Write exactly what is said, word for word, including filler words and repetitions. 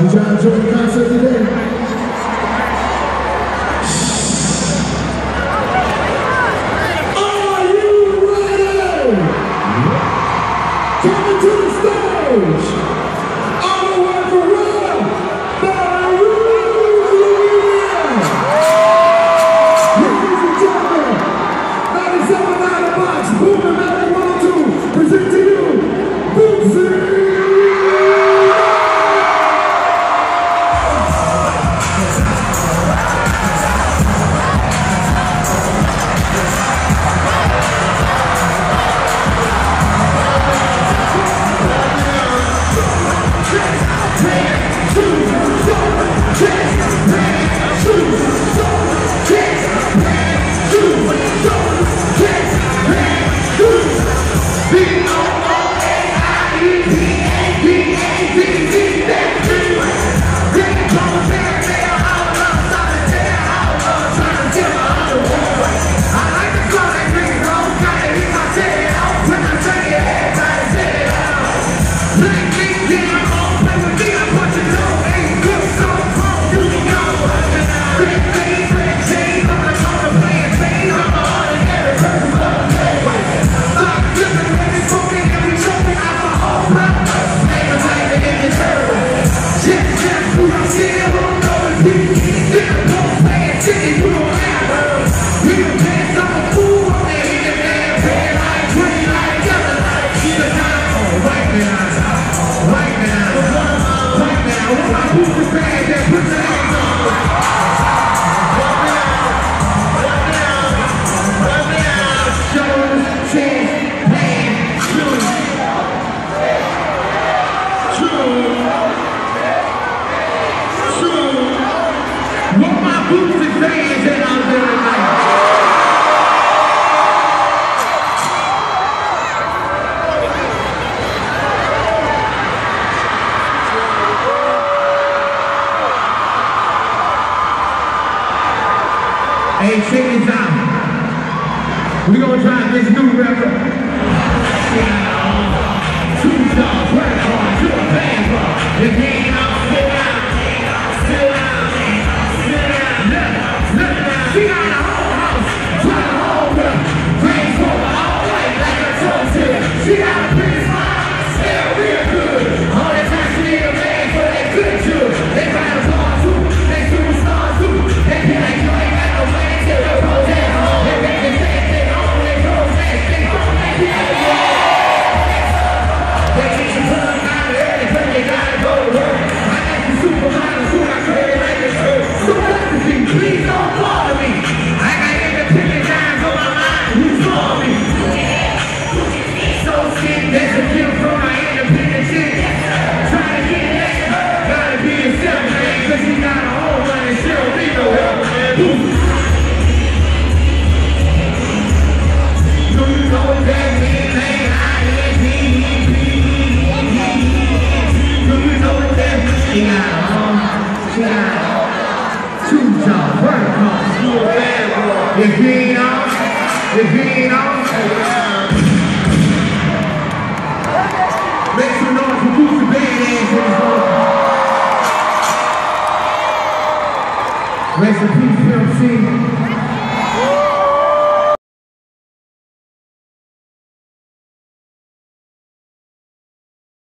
Did y'all enjoy the concert today? Are you ready? Coming to the stage, all the way from Rome, ladies and gentlemen, ninety-seven point nine The Box, Booming ninety-one point two, present to you, Boosie! Hey, check this out. We gonna try this new record. Two stars, work hard, to a band. The game out, sit down, sit down, sit down. Look, look now. She got a whole house, try to hold her. Brains for her all white like a toast. She got a pretty smile, smell real good. All the time she need a man for that good shoes. They try to fall too, they superstars too. They be like, you ain't got no man. Please don't bother me. I got independent guys on my mind who saw me. So sick, that's a gift from my independent shit. Trying to get that, gotta be himself, man, cause he got a whole lot and she don't need no help, man. Do you know what that means, man? I N D E P Do you know what that means? She got a whole, she got a whole. Two jobs, work hard, school bad boy. If you ain't on, if you ain't on, make some noise for Boosie band ass in this one. Rest in peace, Pimp C.